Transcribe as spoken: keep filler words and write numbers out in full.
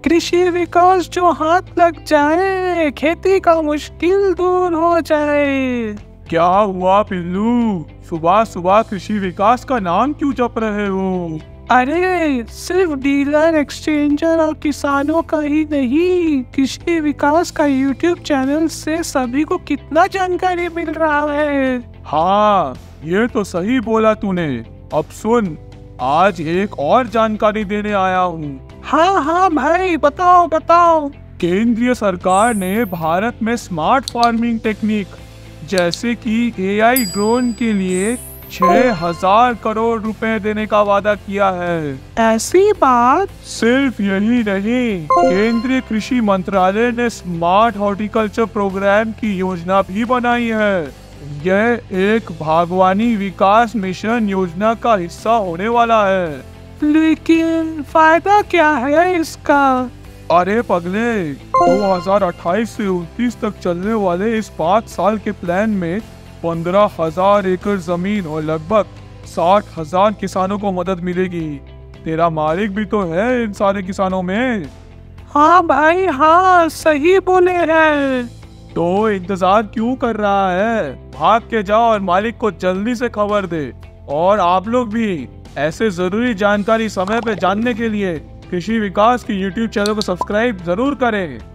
कृषि विकास जो हाथ लग जाए, खेती का मुश्किल दूर हो जाए। क्या हुआ पिल्लू, सुबह सुबह कृषि विकास का नाम क्यों जप रहे हो? अरे सिर्फ डीलर, एक्सचेंजर और किसानों का ही नहीं, कृषि विकास का यूट्यूब चैनल से सभी को कितना जानकारी मिल रहा है। हाँ, ये तो सही बोला तूने। अब सुन, आज एक और जानकारी देने आया हूँ। हाँ हाँ भाई, बताओ बताओ। केंद्रीय सरकार ने भारत में स्मार्ट फार्मिंग टेक्निक जैसे कि एआई ड्रोन के लिए छह हजार करोड़ रुपए देने का वादा किया है। ऐसी बात? सिर्फ यही नहीं, केंद्रीय कृषि मंत्रालय ने स्मार्ट हॉर्टिकल्चर प्रोग्राम की योजना भी बनाई है। यह एक बागवानी विकास मिशन योजना का हिस्सा होने वाला है। लेकिन फायदा क्या है इसका? अरे पगले, दो हज़ार अट्ठाईस से उनतीस तक चलने वाले इस पाँच साल के प्लान में पंद्रह हजार एकड़ जमीन और लगभग साठ हजार किसानों को मदद मिलेगी। तेरा मालिक भी तो है इन सारे किसानों में। हाँ भाई हाँ, सही बोले हैं। तो इंतजार क्यों कर रहा है? भाग के जाओ और मालिक को जल्दी से खबर दे। और आप लोग भी ऐसे जरूरी जानकारी समय पे जानने के लिए कृषि विकास की यूट्यूब चैनल को सब्सक्राइब जरूर करें।